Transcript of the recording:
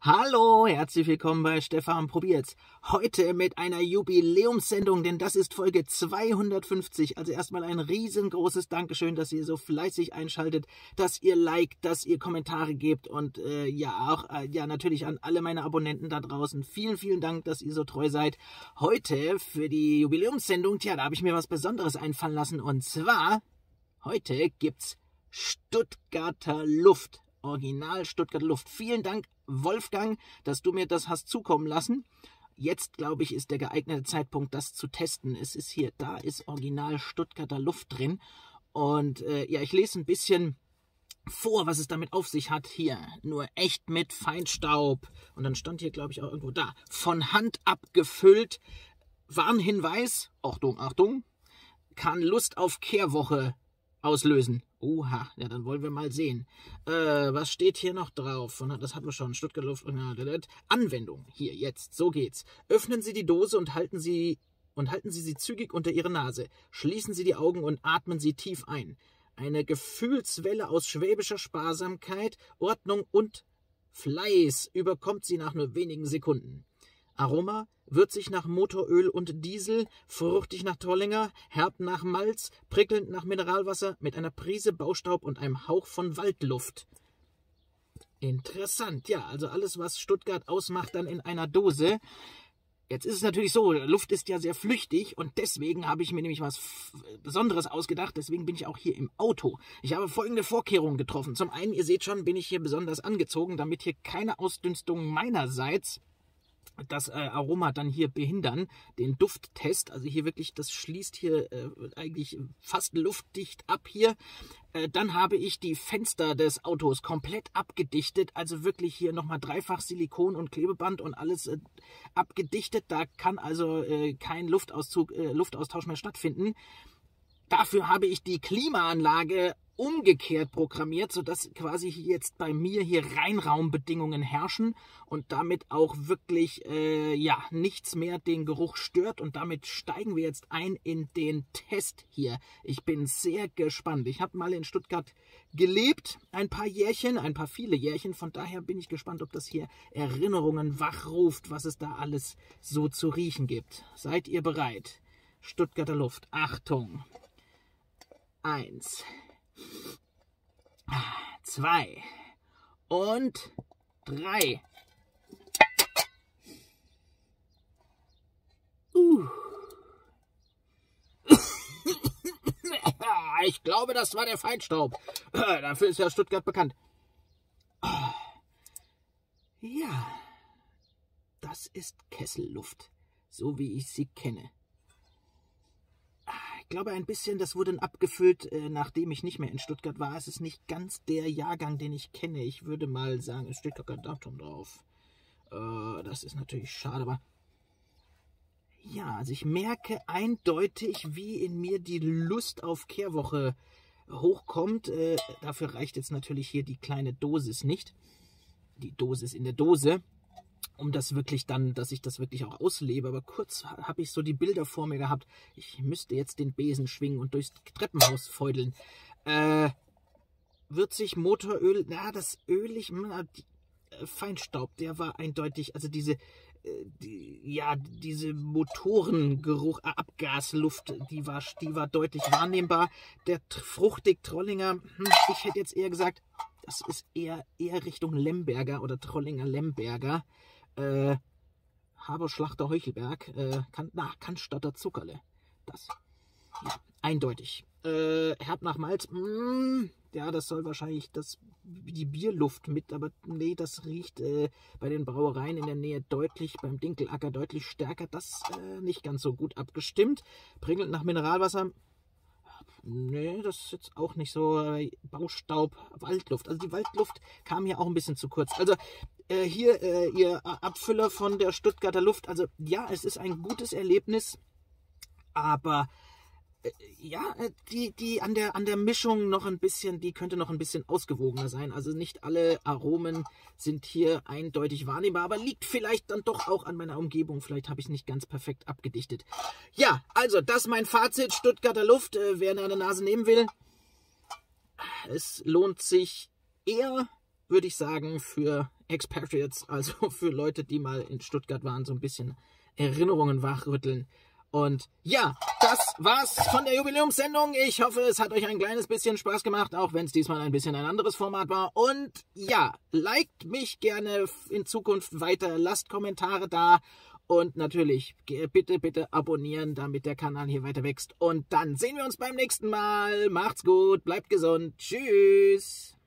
Hallo, herzlich willkommen bei Stefan Probiert's. Heute mit einer Jubiläumssendung, denn das ist Folge 250. Also erstmal ein riesengroßes Dankeschön, dass ihr so fleißig einschaltet, dass ihr liked, dass ihr Kommentare gebt und natürlich an alle meine Abonnenten da draußen. Vielen, vielen Dank, dass ihr so treu seid. Heute für die Jubiläumssendung, da habe ich mir was Besonderes einfallen lassen und zwar, heute gibt's Stuttgarter Luft. Original Stuttgarter Luft. Vielen Dank, Wolfgang, dass du mir das hast zukommen lassen. Jetzt, glaube ich, ist der geeignete Zeitpunkt, das zu testen. Es ist hier, da ist Original Stuttgarter Luft drin. Und ich lese ein bisschen vor, was es damit auf sich hat. Hier, nur echt mit Feinstaub. Und dann stand hier, glaube ich, auch irgendwo da. Von Hand abgefüllt. Warnhinweis, Achtung, Achtung, kann Lust auf Kehrwoche auslösen. Oha, ja, dann wollen wir mal sehen. Was steht hier noch drauf? Das hatten wir schon. Stuttgart Luft. Anwendung. Hier, jetzt. So geht's. Öffnen Sie die Dose und halten Sie sie zügig unter Ihre Nase. Schließen Sie die Augen und atmen Sie tief ein. Eine Gefühlswelle aus schwäbischer Sparsamkeit, Ordnung und Fleiß überkommt Sie nach nur wenigen Sekunden. Aroma: würzig nach Motoröl und Diesel, fruchtig nach Trollinger, herb nach Malz, prickelnd nach Mineralwasser, mit einer Prise Baustaub und einem Hauch von Waldluft. Interessant, ja, also alles, was Stuttgart ausmacht, dann in einer Dose. Jetzt ist es natürlich so, Luft ist ja sehr flüchtig und deswegen habe ich mir nämlich was Besonderes ausgedacht, deswegen bin ich auch hier im Auto. Ich habe folgende Vorkehrungen getroffen. Zum einen, ihr seht schon, bin ich hier besonders angezogen, damit hier keine Ausdünstung meinerseits das Aroma dann hier behindern, den Dufttest, also hier wirklich, das schließt hier eigentlich fast luftdicht ab hier. Dann habe ich die Fenster des Autos komplett abgedichtet, also wirklich hier nochmal dreifach Silikon und Klebeband und alles abgedichtet, da kann also kein Luftaustausch mehr stattfinden. Dafür habe ich die Klimaanlage umgekehrt programmiert, sodass quasi jetzt bei mir hier Reinraumbedingungen herrschen und damit auch wirklich nichts mehr den Geruch stört. Und damit steigen wir jetzt ein in den Test hier. Ich bin sehr gespannt. Ich habe mal in Stuttgart gelebt, viele Jährchen. Von daher bin ich gespannt, ob das hier Erinnerungen wachruft, was es da alles so zu riechen gibt. Seid ihr bereit? Stuttgarter Luft. Achtung. 1, 2 und 3. Ich glaube, das war der Feinstaub. Dafür ist ja Stuttgart bekannt. Ja, das ist Kesselluft, so wie ich sie kenne. Ich glaube ein bisschen, das wurde abgefüllt, nachdem ich nicht mehr in Stuttgart war. Es ist nicht ganz der Jahrgang, den ich kenne. Ich würde mal sagen, es steht gar kein Datum drauf. Das ist natürlich schade, aber ja, also ich merke eindeutig, wie in mir die Lust auf Kehrwoche hochkommt. Dafür reicht jetzt natürlich hier die kleine Dosis nicht. Die Dosis in der Dose. Um das wirklich dann, dass ich das wirklich auch auslebe. Aber kurz habe ich so die Bilder vor mir gehabt. Ich müsste jetzt den Besen schwingen und durchs Treppenhaus feudeln. Würzig, Motoröl, das ölig, Feinstaub, der war eindeutig, also diese Motorengeruch, Abgasluft, die war deutlich wahrnehmbar. Der fruchtig Trollinger, ich hätte jetzt eher gesagt, das ist eher Richtung Lemberger oder Trollinger Lemberger. Haberschlachter Heuchelberg, Cannstatter Zuckerle. Das, ja, eindeutig. Herb nach Malz, ja, das soll wahrscheinlich die Bierluft mit, aber nee, das riecht bei den Brauereien in der Nähe deutlich, beim Dinkelacker deutlich stärker. Das nicht ganz so gut abgestimmt. Prickelnd nach Mineralwasser. Nee, das ist jetzt auch nicht so. Baustaub, Waldluft. Also die Waldluft kam hier auch ein bisschen zu kurz. Also hier ihr Abfüller von der Stuttgarter Luft. Also ja, es ist ein gutes Erlebnis, aber die an der Mischung noch ein bisschen, die könnte noch ein bisschen ausgewogener sein. Also nicht alle Aromen sind hier eindeutig wahrnehmbar, aber liegt vielleicht dann doch auch an meiner Umgebung. Vielleicht habe ich es nicht ganz perfekt abgedichtet. Ja, also das ist mein Fazit. Stuttgarter Luft, wer eine Nase nehmen will, es lohnt sich eher, würde ich sagen, für Expatriates, also für Leute, die mal in Stuttgart waren, so ein bisschen Erinnerungen wachrütteln. Und ja, das war's von der Jubiläumssendung. Ich hoffe, es hat euch ein kleines bisschen Spaß gemacht, auch wenn es diesmal ein bisschen ein anderes Format war. Und ja, liked mich gerne in Zukunft weiter, lasst Kommentare da und natürlich bitte abonnieren, damit der Kanal hier weiter wächst. Und dann sehen wir uns beim nächsten Mal. Macht's gut, bleibt gesund. Tschüss.